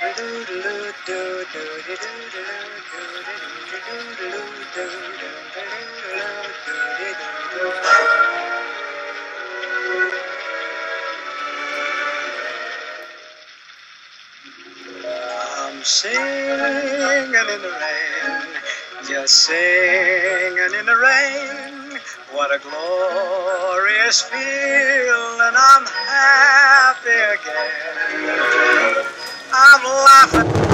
I'm singing in the rain, just singing in the rain. What a glorious feeling, I'm happy again. I'm laughing.